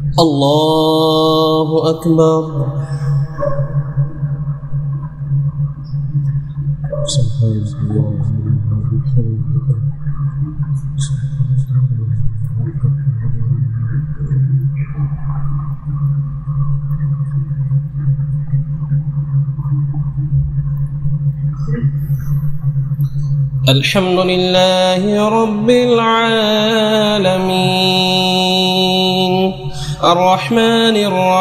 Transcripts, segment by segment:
الله أكبر. الحمد لله رب العالمين الرحمن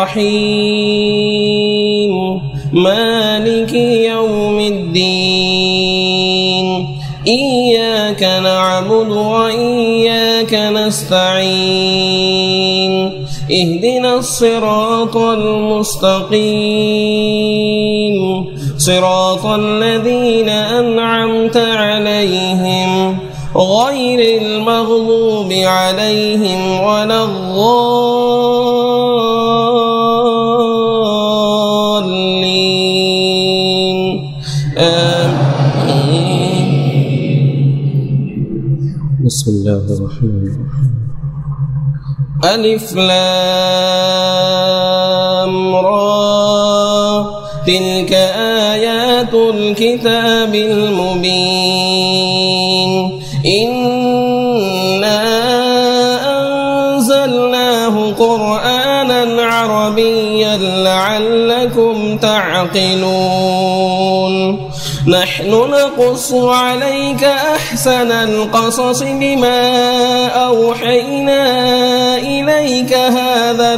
الرحيم مالك يوم الدين إياك نعبد وإياك نستعين اهدنا الصراط المستقيم صراط الذين أنعمت عليهم غير المغضوب عليهم ولا الضالين آمين. بسم الله الرحمن الرحيم. ألف لام را تلك آيات الكتاب المبين إنا أنزلناه قرآنا عربيا لعلكم تعقلون نحن نقص عليك أحسن القصص بما أوحينا إليك هذا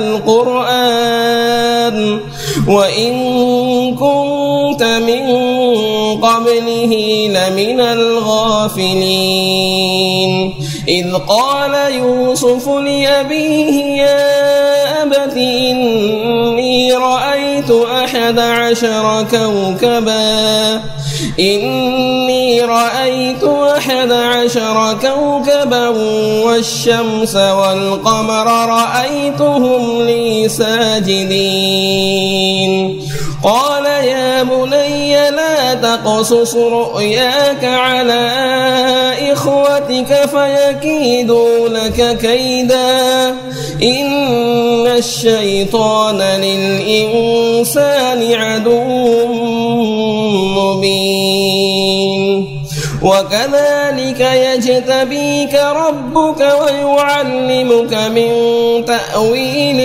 القرآن وإن كنت من قبله لمن الغافلين إذ قال يوسف لأبيه يا أبت إني رأيت 11 كوكبا والشمس والقمر رأيتهم لي ساجدين قال يا بني لا تقصص رؤياك على إخوتك فيكيدوا لك كيدا إن الشيطان للإنسان عدو مبين وكذلك يجتبيك ربك ويعلمك من تأويل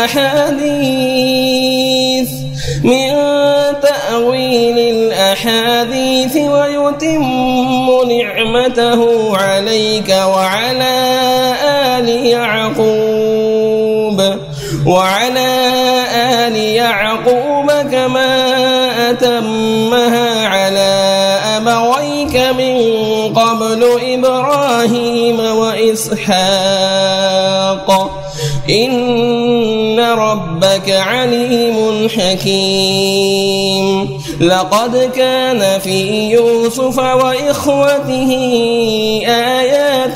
الأحاديث ويتم نعمته عليك وعلى آل يعقوب كما أتمها على أبويك من قبل إبراهيم وإسحاق إن ربك عليم حكيم لقد كان في يوسف وإخوته آيات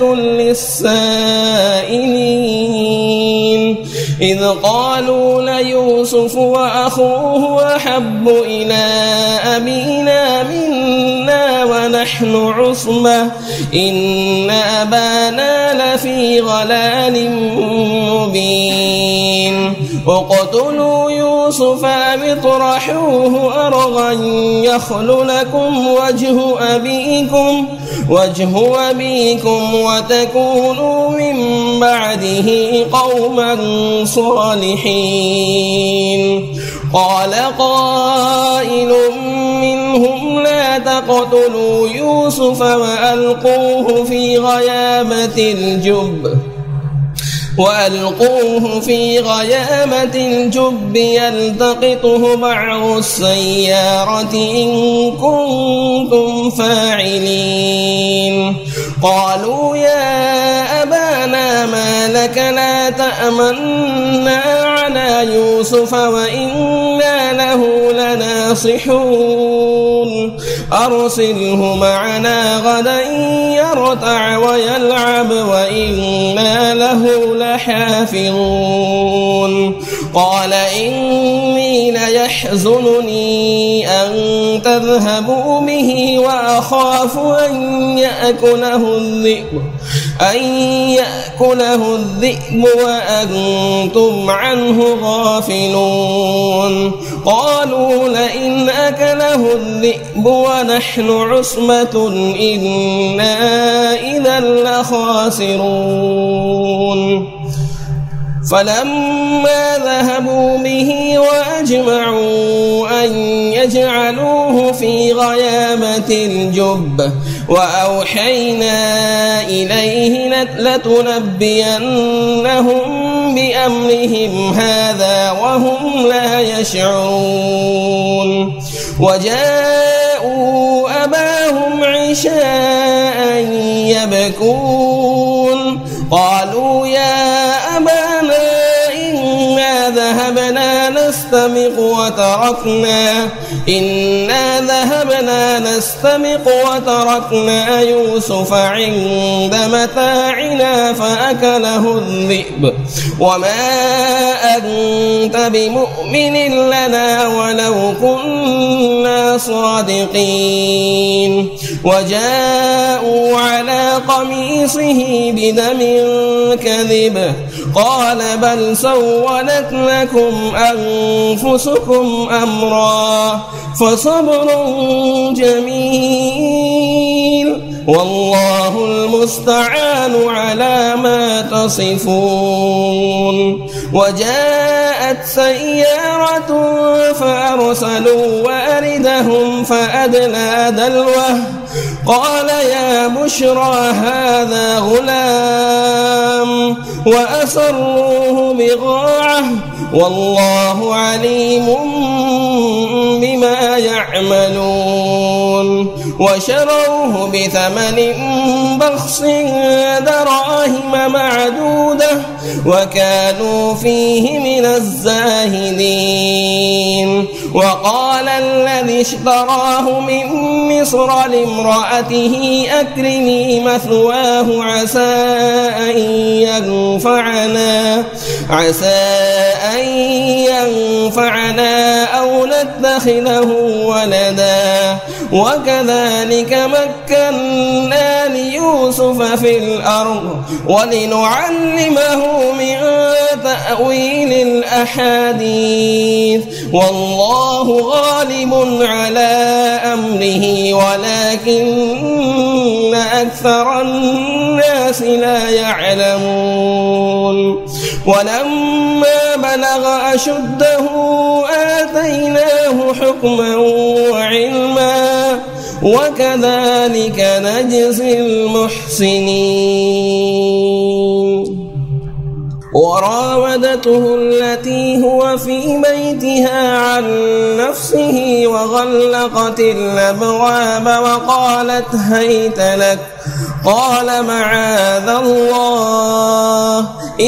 للسائلين إذ قالوا ليوسف وأخوه أحب إلى أبينا منا ونحن عصبة إن أبانا لفي ضلال مبين اقتلوا يوسف أو اطرحوه أرضا يخل لكم وجه أبيكم وتكونوا من بعده قوما صالحين قال قائل منهم لا تقتلوا يوسف وألقوه في غيامة الجب يلتقطه بعض السيارة إن كنتم فاعلين قالوا يا أبانا ما لك لا تأمنا على يوسف وإنا له لناصحون أرسله معنا غدا يرتع ويلعب وإنا له لحافظون قال إني ليحزنني أن تذهبوا به وأخاف أن يأكله الذئب وأنتم عنه غافلون قالوا لئن أكله الذئب ونحن عصبة إنا إذا لخاسرون فلما ذهبوا به وأجمعوا أن يجعلوه في غيابة الجب وأوحينا إليه لتنبينهم بأمرهم هذا وهم لا يشعرون وجاءوا أباهم عشاء يبكون قالوا يا أبانا إنا ذهبنا نستبق وتركنا يوسف عند متاعنا فأكله الذئب وما أنت بمؤمن لنا ولو كنا صادقين وجاءوا على قميصه بدم كذب قال بل سولت لكم أنفسكم أمرا فصبر جميل والله المستعان على ما تصفون وجاءت سيارة فأرسلوا واردهم فأدلى دلوه قال يا بشرى هذا غلام وأسروه بضاعة والله عليم بما يعملون وشروه بثمن بخس دراهم معدودة وكانوا فيه من الزاهدين وقال الذي اشتراه من مصر لامرأته أكرمي مثواه عسى أن ينفعنا أو نتخذه ولدا وكذلك مكنا ليوسف في الأرض ولنعلمه من تأويل الأحاديث والله غالب على أمره ولكن أكثر الناس لا يعلمون ولما بلغ أشده آتيناه حكما وعلما وكذلك نجزي المحسنين وراودته التي هو في بيتها عن نفسه وغلقت الأبواب وقالت هيت لك قال معاذ الله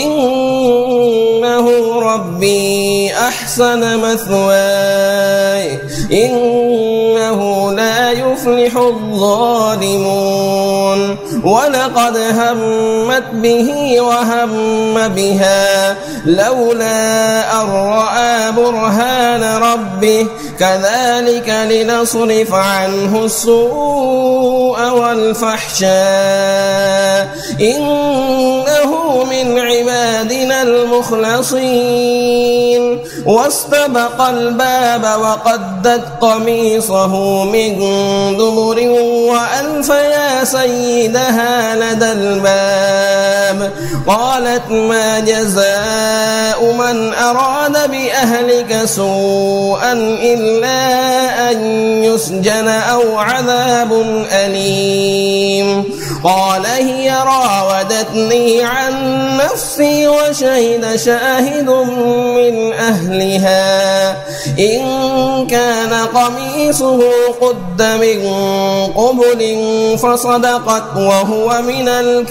إنه ربي أحسن مثواي إنه لا يفلح الظالمون ولقد همت به وهم بها لولا أن رأى برهان ربه كذلك لنصرف عنه السوء والفحشاء إنه من عبادنا المخلصين واستبق الباب وقدت قميصه من دبر وألف يا سيدها لدى الباب قالت ما جزاء من أراد بأهلك سوءا إلا أن يسجن أو عذاب أليم قال هي راودتني عن نفسي وشهد شاهد من أهلها إن كان قميصه قد من قبل فصدقت وهو من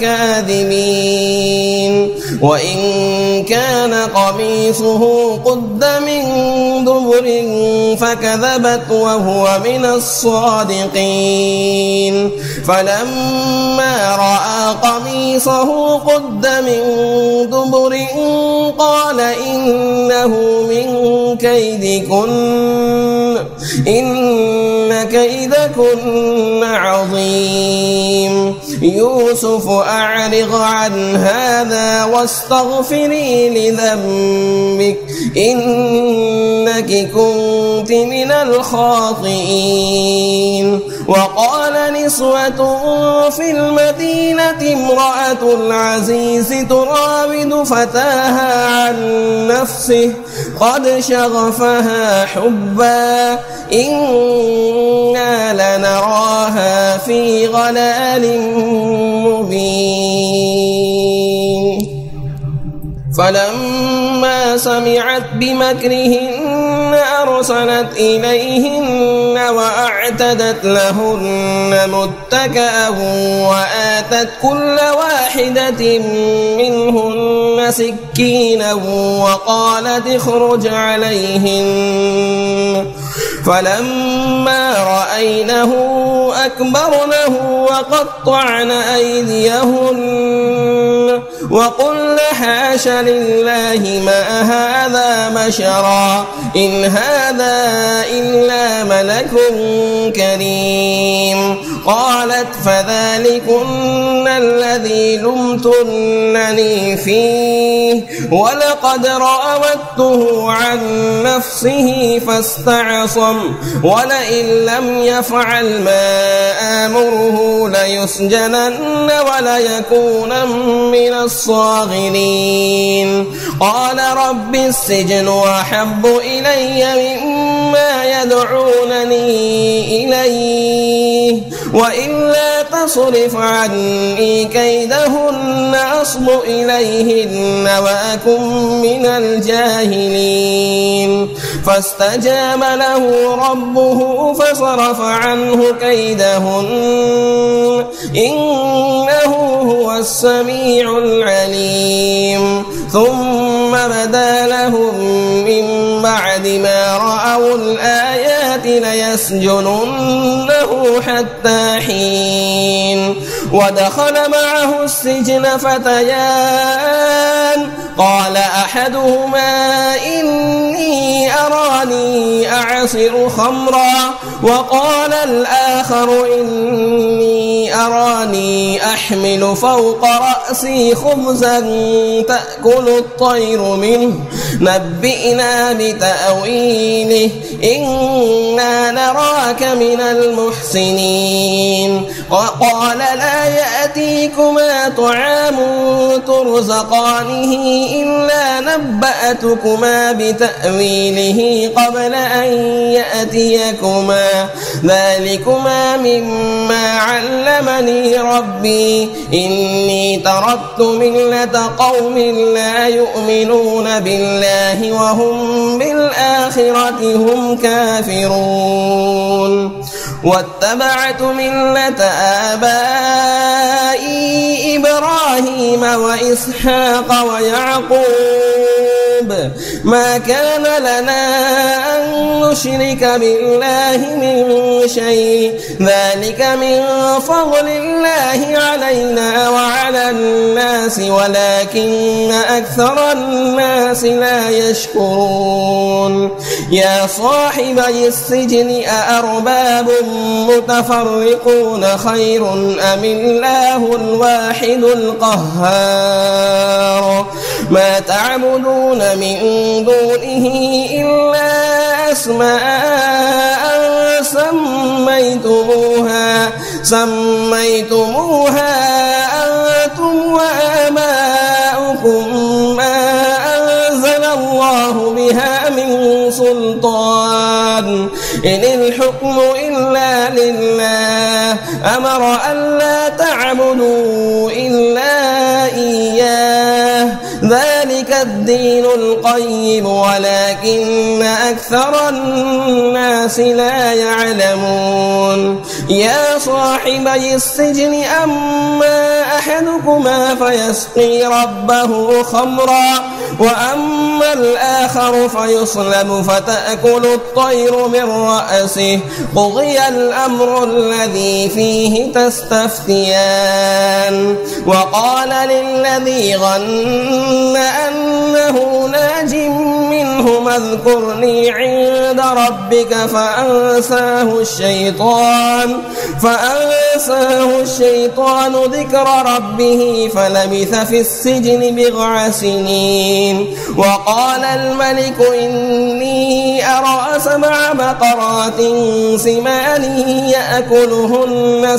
الكاذبين وإن كان قميصه قد من دبر فكذبت وهو من الصادقين فلما رأى قميصه قد من دبر قال إنه له من كيدكن إن كيدكن عظيم يوسف أعرض عن هذا واستغفري لذنبك إنك كنت من الخاطئين وقال نسوة في المدينة امرأة العزيز تراود فتاها عن نفسه قد شغفها حبا إنا لنراها في ضلال مبين فلما سمعت بمكرهن أرسلت إليهن وأعتدت لهن متكأ وآتت كل واحدة منهن سكينا وقالت اخرج عليهن فلما رأينه أكبرنه وقطعن أيديهن وقلن حاش لله ما هذا بشرا إن هذا إلا ملك كريم قالت فذلكن الذي لمتنني فيه ولقد راودته عن نفسه فاستعصم ولئن لم يفعل ما آمره ليسجنن وليكون من الصاغرين قال رب السجن أحب إلي مما يدعونني إليه وإلا تصرف عني كيدهن أصب إليهن وأكن من الجاهلين فاستجاب له ربه فصرف عنه كيدهن إنه هو السميع العليم ثم بدا لهم من بعد ما رأوا الآيات ليسجننه حتى حين ودخل معه السجن فتيان قال أحدهما إني أراني أعصر خمرا وقال الآخر إني أراني أحمل فوق رأسي خبزا تأكل الطير منه نبئنا بتأويله إنا نراك من المحسنين وقال لا يأتيكما طعام ترزقانه إلا نبأتكما بتأويله قبل أن يأتيكما ذلكما مما علمني ربي إني تركت ملة قوم لا يؤمنون بالله وهم بالآخرة هم كافرون واتبعت ملة آبائي إبراهيم وإسحاق ويعقوب ما كان لنا أن نشرك بالله من شيء ذلك من فضل الله علينا وعلى الناس ولكن أكثر الناس لا يشكرون يا صاحبي السجن أأرباب متفرقون خير أم الله الواحد القهار ما تعبدون من دونه إلا أسماء سميتموها أنتم وآباؤكم ما أنزل الله بها من سلطان إن الحكم إلا لله أمر ألا تعبدوا إلا إياه ذلك الدين القيم ولكن أكثر الناس لا يعلمون يا صاحبي السجن أما أحدكما فيسقي ربه خمرا وأما الآخر فيصلب فتأكل الطير من رأسه قضي الأمر الذي فيه تستفتيان وقال للذي ظن أنه ناج منه منهم اذكرني عند ربك فأنساه الشيطان ذكر ربه فلبث في السجن بضع سنين. وقال الملك إني أرى 7 بقرات سمان يأكلهن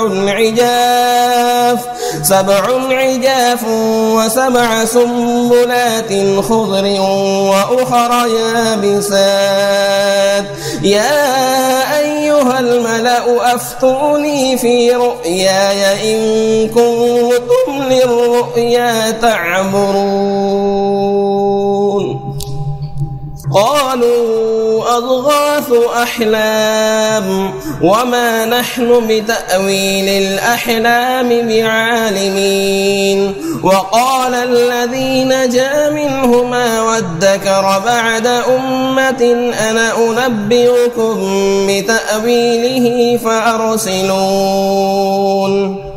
7 عجاف و7 سنبلات خضر وأخر يابسات يا أيها الملأ أفتوني في رؤياي إن كنتم للرؤيا تعبرون. قالوا أضغاث أحلام وما نحن بتأويل الأحلام بعالمين. وقال الذي نجا منهما وادكر بعد أمة أنا أنبئكم بتأويله فأرسلون.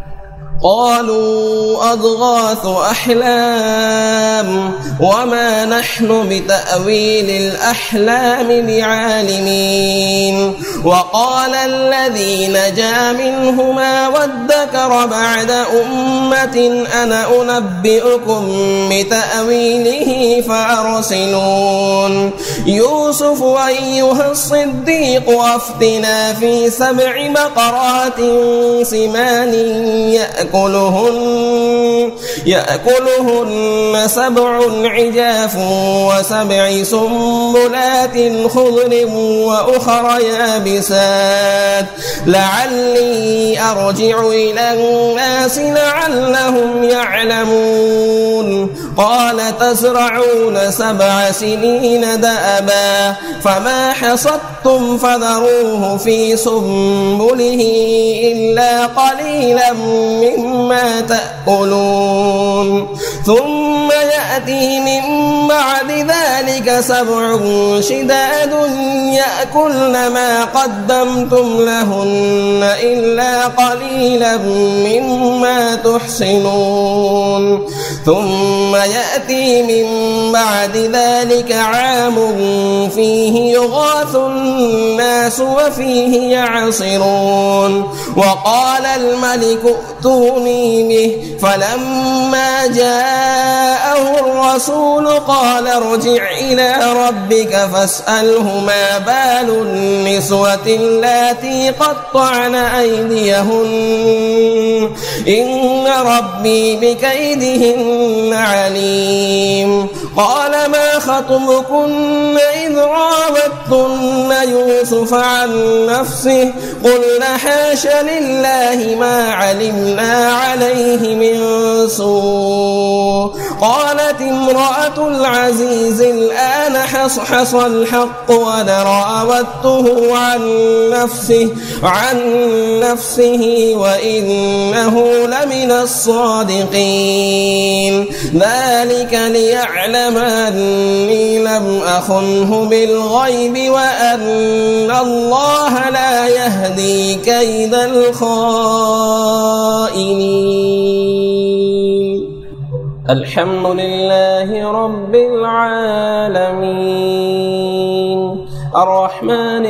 قالوا أضغاث أحلام وما نحن بتأويل الأحلام بعالمين. وقال الذي نجا منهما وادكر بعد أمة أنا أنبئكم بتأويله فأرسلون. يوسف أيها الصديق أفتنا في 7 بقرات سمان يأكلهن 7 عجاف و7 سنبلات خضر وأخر يابسات لعلي أرجع إلى الناس لعلهم يعلمون. قال تزرعون 7 سنين دأبا فما حصدتم فذروه في سنبله إلا قليلا مما تأكلون. ثم يأتي من بعد ذلك 7 شداد يأكلن ما قدمتم لهن إلا قليلا مما تحصنون. ثم يأتي من بعد ذلك عام فيه يغاث الناس وفيه يعصرون. وقال الملك ائتوني به فلما جاءه الرسول قال ارجع إلى ربك فاسأله ما بال النسوة اللاتي قطعن أيديهن إن ربي بكيدهن عليم. قال ما خطبكن إذ راوتن يوسف عن نفسه قلنا حاش لله ما علمنا عليه من سوء. قالت امرأة العزيز الآن حصحص الحق وأنا راودته عن نفسه وإنه لمن الصادقين. ذلك ليعلم أني لم أخنه بالغيب وأن الله لا يهدي كيد الخائنين. الحمد لله رب العالمين الرحمن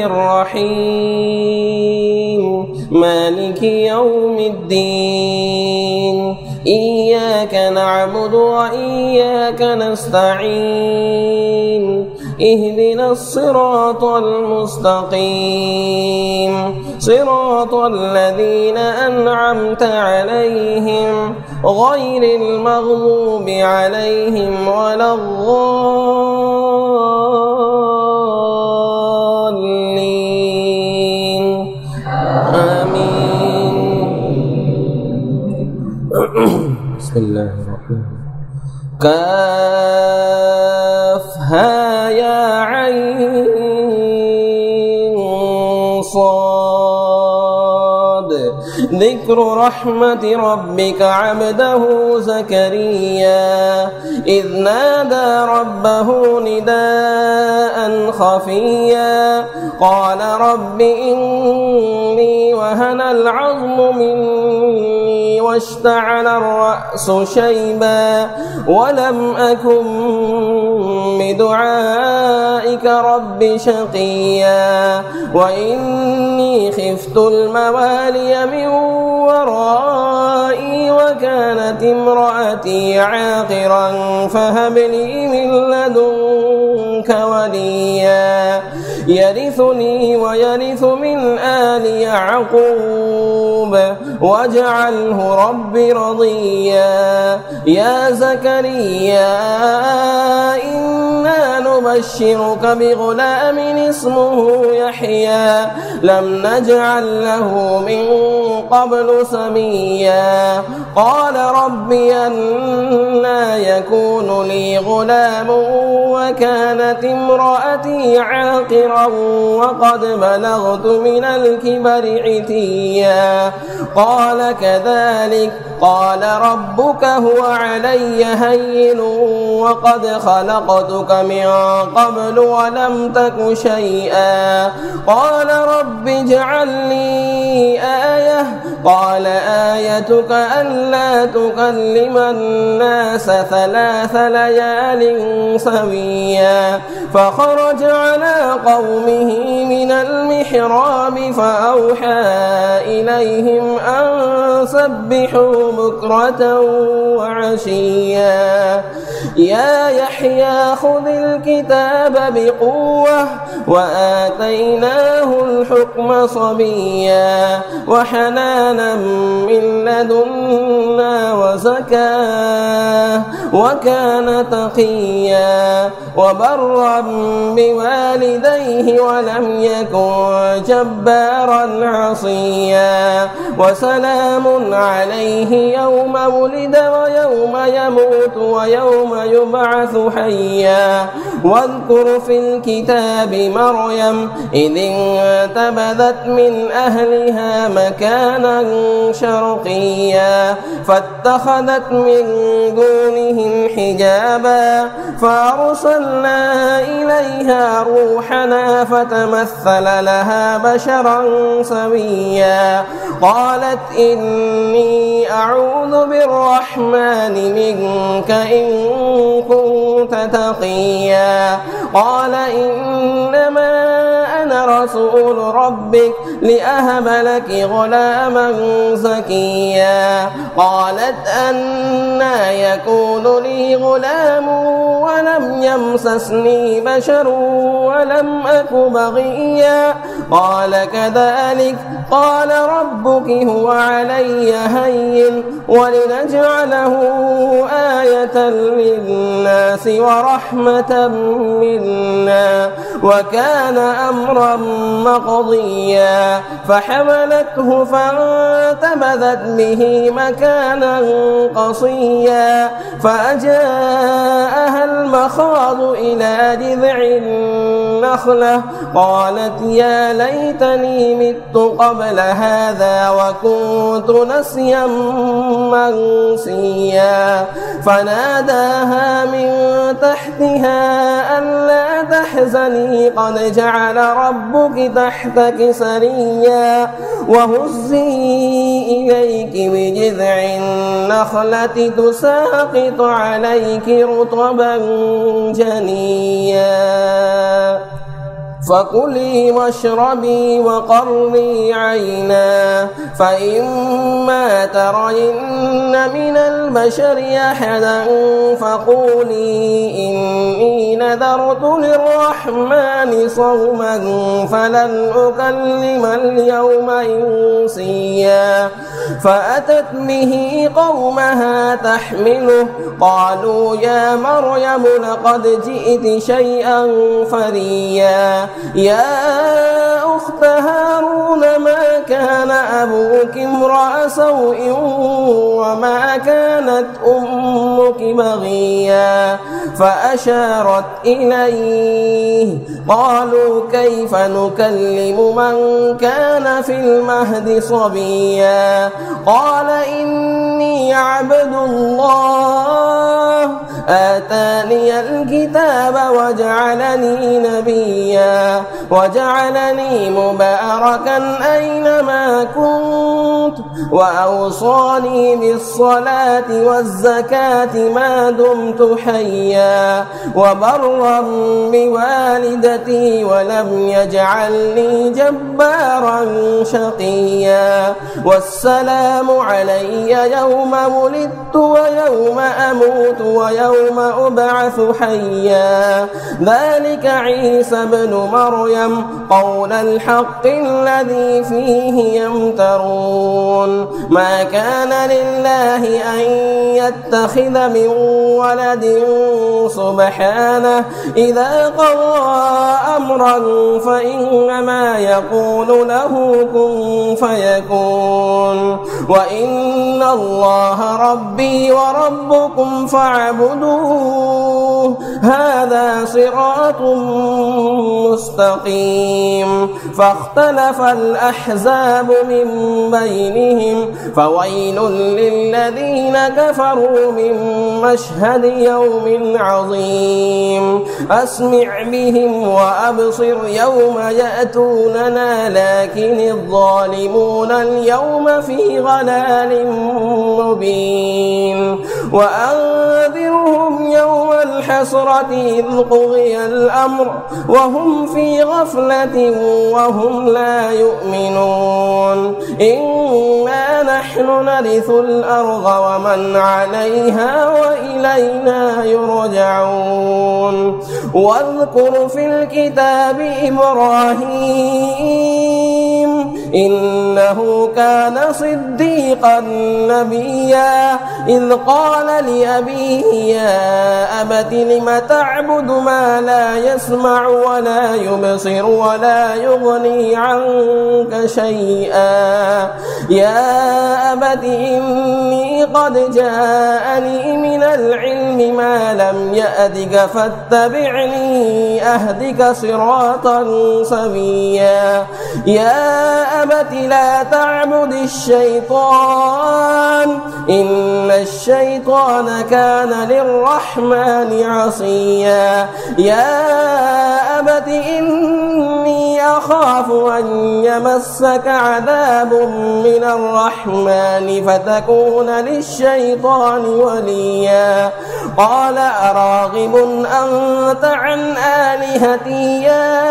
الرحيم مالك يوم الدين إياك نعبد وإياك نستعين اهدنا الصراط المستقيم صراط الذين أنعمت عليهم غير المغضوب عليهم ولا الضالين آمين. بسم الله الرحمن الرحيم. كافها يا عين صاد ذكر رحمة ربك عبده زكريا إذ نادى ربه نداء خفيا قال رب إني وهن العظم مني واشتعل الرأس شيبا ولم أكن بدعائك رب شقيا وإني خفت الموالي من ورائي وكانت امرأتي عاقرا فهب لي من لدنك وليا يرثني ويرث من آل يعقوب واجعله رب رضيا يا زكريا إنا نبشرك بغلام اسمه يحيى لم نجعل له من قبل سميا قال رب أنى يكون لي غلام وكانت امرأتي عاقرا وقد بلغت من الكبر عتيا قال كذلك قال ربك هو علي هين وقد خلقتك من قبل ولم تك شيئا قال رب اجعل لي آية قال آيتك ألا تكلم الناس 3 ليال سويا فخرج على قومه من المحراب فأوحى إليهم أن سبحوا بكرة وعشيا يا يحيى خذ الكتاب بقوة وآتيناه الحكم صبيا وحنانا من لدنا وزكاة وكان تقيا وبرا بوالديه ولم يكن جبارا عصيا وسلام عليه يوم ولد ويوم يموت ويوم يبعث حيا واذكر في الكتاب مريم إذ انتبذت من أهلها مكانا شرقيا فاتخذت من دونهم حجابا فأرسلنا إليها روحنا فتمثل لها بشرا سويا قالت إني أعوذ بالرحمن منك إن كنت تقيا قال إنما أنا رسول ربك لأهب لك غلاما زكيا قالت أنى يكون لي غلام ولم يمسسني بشر ولم أك بغيا قال كذلك قال ربك هو علي هين ولنجعله آية للناس ورحمة منا وكان أمرا مقضيا فحملته فانتبذت به مكانا قصيا فأجاءها المخاض إلى جذع النخلة قالت يا ليتني مت قبل هذا وكنت نسيا منسيا فناداها من تحتها ألا تحزني قد جعل ربك تحتك سريا وهزي إليك بجذع النخلة تساقط عليك رطبا جنيا فكلي واشربي وقري عينا فإما ترين من البشر أحدا فقولي إني نذرت للرحمن صوما فلن أكلم اليوم إنسيا فأتت به قومها تحمله قالوا يا مريم لقد جئت شيئا فريا يا أخت هارون ما كان أبوك امرأ سوء وما كانت أمك بغيا فأشارت إليه قالوا كيف نكلم من كان في المهد صبيا قال إني عبد الله آتاني الكتاب وجعلني نبيا وجعلني مباركا أينما كنت وأوصاني بالصلاة والزكاة ما دمت حيا وبرا بوالدتي ولم يجعلني جبارا شقيا والسلام علي يوم ولدت ويوم أموت ويوم أبعث حيا ذلك عيسى بن مريم قول الحق الذي فيه يمترون ما كان لله أن يتخذ من ولد سبحانه إذا قضى أمرا فإنما يقول له كن فيكون وإن الله ربي وربكم فاعبدوه هذا صراط مستقيم فاختلف الأحزاب من بينهم فويل للذين كفروا من مشهد يوم عظيم أسمع بهم وأبصر يوم يأتوننا لكن الظالمون اليوم في ضلال مبين وأنذرهم يوم الحسرة إذ قضي الأمر وهم في غفلة وهم لا يؤمنون إنا نحن نرث الأرض ومن عليها وإلينا يرجعون واذكر في الكتاب إبراهيم إنه كان صديقا نبيا إذ قال لأبيه يا أبت لم تعبد ما لا يسمع ولا يبصر ولا يغني عنك شيئا يا أبت إني قد جاءني من العلم ما لم يأتك فاتبعني أهدك صراطا سويا يا أبت لا تعبد الشيطان إن الشيطان كان للرحمن عصيا يا أبت إني أخاف أن يمسك عذاب من الرحمن فتكون للشيطان وليا قال أراغب أنت عن آلهتي يا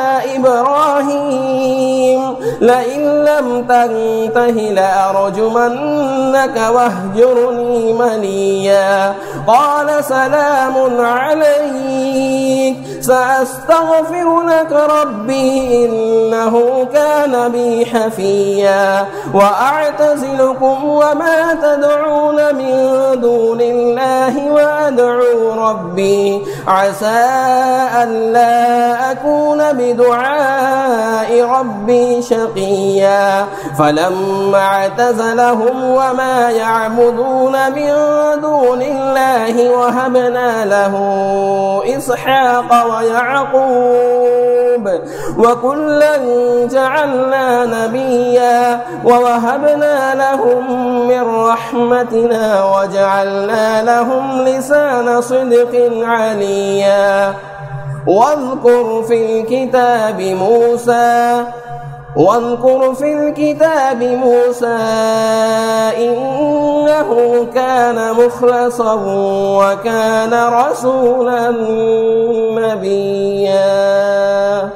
إبراهيم لئن لم تنته لأرجمنك واهجرني مليا قال سلام عليك سأستغفر لك ربي إنه كان بي حفيا وأعتزلكم وما تدعون من دون الله وأدعو ربي عسى ألا أكون بدعاء ربي شقيا فلما اعتزلهم وما يعبدون من دون الله وهبنا له إسحاق ويعقوب وكلا جعلنا نبيا ووهبنا لهم من رحمتنا وجعلنا لهم لسان صدق عليا واذكر في الكتاب موسى إنه كان مخلصا وكان رسولا نبيا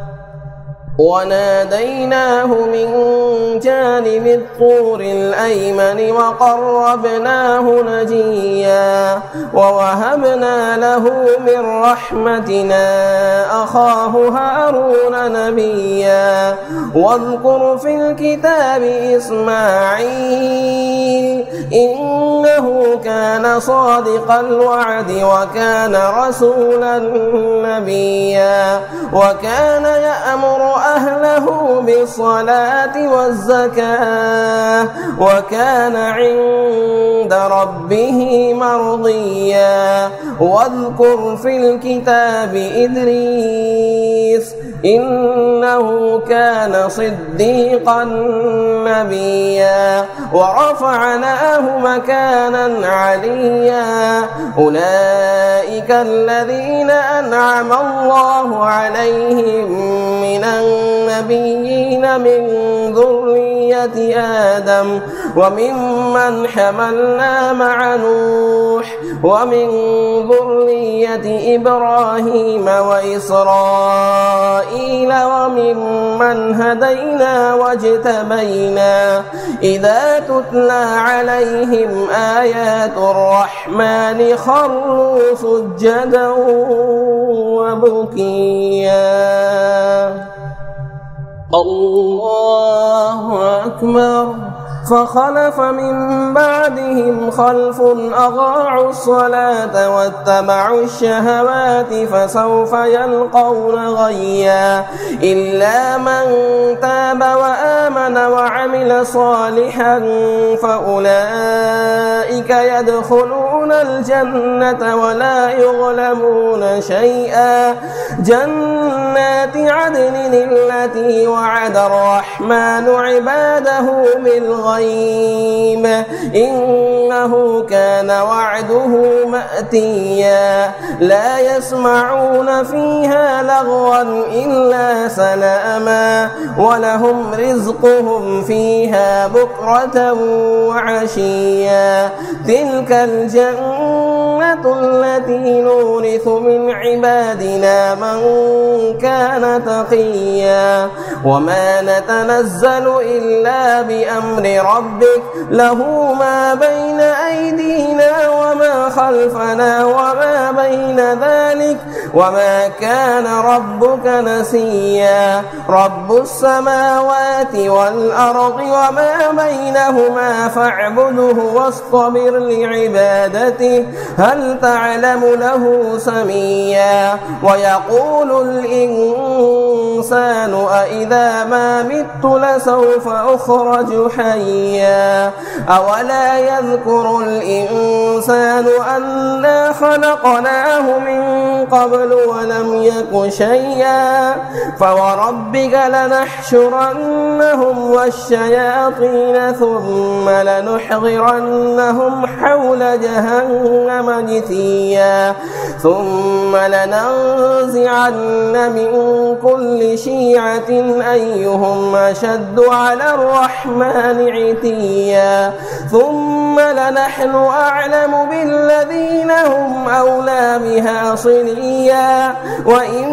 وناديناه من جانب الطور الأيمن وقربناه نجيا ووهبنا له من رحمتنا أخاه هارون نبيا واذكر في الكتاب إسماعيل إنه كان صادق الوعد وكان رسولا نبيا وكان يأمر أهله بالصلاة والزكاة وكان عند ربه مرضيا واذكر في الكتاب إدريس إنه كان صديقا نبيا ورفعناه مكانا عليا أولئك الذين أنعم الله عليهم من النبيين من ذرية ذرية آدم وممن حملنا مع نوح ومن ذرية إبراهيم وإسرائيل وممن هدينا واجتبينا إذا تتلى عليهم آيات الرحمن خروا سجدا وبكيا. الله أكبر. فخلف من بعدهم خلف أضاعوا الصلاة واتبعوا الشهوات فسوف يلقون غيا إلا من تاب وآمن وعمل صالحا فأولئك يدخلون الجنة ولا يظلمون شيئا جنات عدن التي وعد الرحمن عباده بالغيب إنه كان وعده مأتيا لا يسمعون فيها لغوا إلا سلاما ولهم رزقهم فيها بكرة وعشيا تلك الجنة التي نورث من عبادنا من كان تقيا وما نتنزل إلا بأمر ربك له ما بين أيدينا وما خلفنا وما بين ذلك وما كان ربك نسيا رب السماوات والأرض وما بينهما فاعبده واصطبر لعبادته هل تعلم له سميا ويقول الإنسان أإذا ما مت لسوف أخرج حيا أولا يذكر الإنسان أنا خلقناه من قبل ولم يك شيئا فوربك لنحشرنهم والشياطين ثم لنحضرنهم حول جهنم جثيا ثم لننزعن من كل شيعة أيهم أشد على الرحمن عتيا ثم لنحن أعلم بالذين هم أولى بها صليا وإن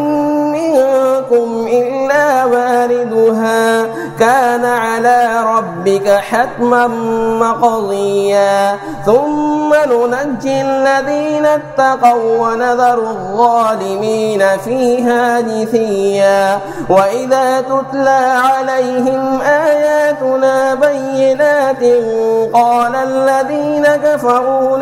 منكم إلا واردها كان على ربك حتما مقضيا ثم ننجي الذين اتقوا ونذر الظالمين فيها جثيا وإذا تتلى عليهم آياتنا بينات قال الذين كفروا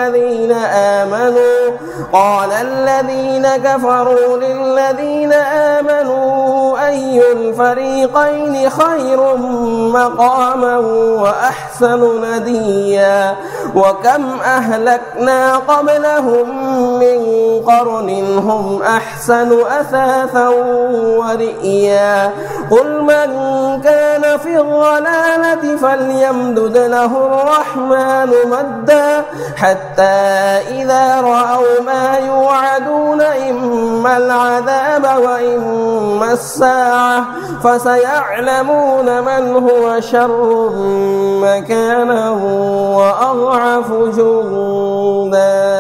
للذين آمنوا أي الفريقين خير مقاما وأحسن نديا وكم أهلكنا قبلهم من قرن هم أحسن أثاثا ورئيا قل من كان في الضلالة فليمدد له الرحمن مدا حتى إذا رأوا ما يوعدون إما العذاب وإما الساعة فسيعلمون من هو شر مكانا وأضعف جندا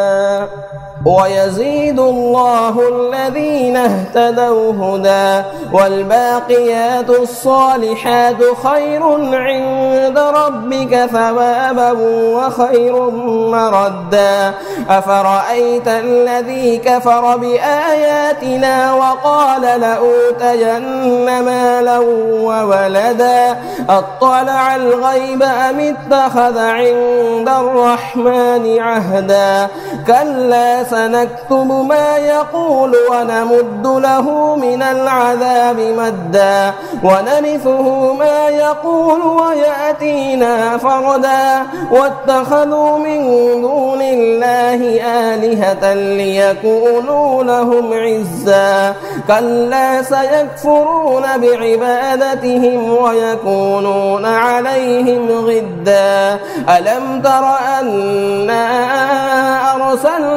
ويزيد الله الذين اهتدوا هدى والباقيات الصالحات خير عند ربك ثوابا وخير مردا أفرأيت الذي كفر بآياتنا وقال لأوتين مالا وولدا أطلع الغيب أم اتخذ عند الرحمن عهدا كلا سنكتب ما يقول ونمد له من العذاب مدا ونرثه ما يقول ويأتينا فردا واتخذوا من دون الله آلهة ليكونوا لهم عزا كلا سيكفرون بعبادتهم ويكونون عليهم ضدا ألم تر أنا أرسلنا الشياطين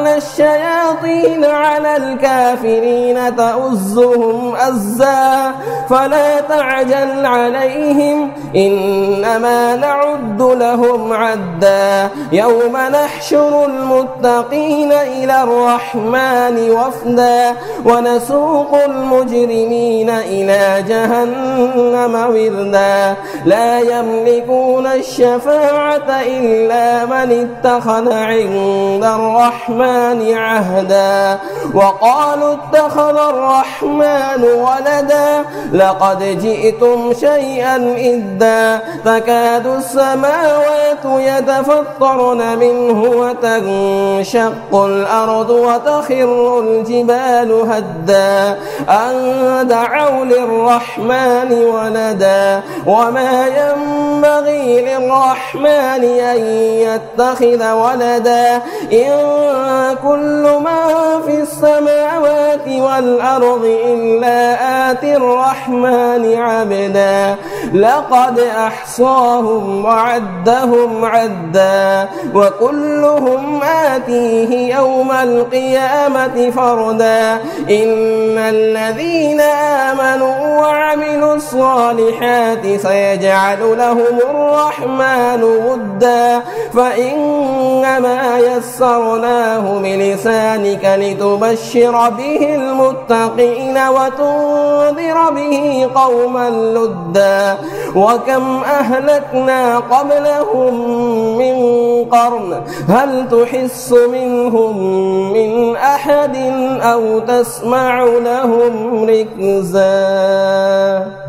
الشياطين على الكافرين تؤزهم أزا فلا تعجل عليهم إنما نعد لهم عدا يوم نحشر المتقين إلى الرحمن وفدا ونسوق المجرمين إلى جهنم وردا لا يملكون الشفاعة إلا من اتخذ عند الرحمن عهدا وقالوا اتخذ الرحمن ولدا لقد جئتم شيئا إدا تكاد السماوات يتفطرن منه وتنشق الأرض وتخر الجبال هدا أن دعوا للرحمن ولدا وما ينبغي للرحمن أن يتخذ ولدا إن كل من في السماوات والأرض إلا آتي الرحمن عبدا لقد أحصاهم وعدهم عدا وكلهم آتيه يوم القيامة فردا إن الذين آمنوا وعملوا الصالحات سيجعل لهم الرحمن ودا فإنما يسرناه بلسانك لتبشر به المتقين وتنذر به قوما لدا وكم أهلكنا قبلهم من قرن هل تحس منهم من أحد أو تسمع لهم ركزا.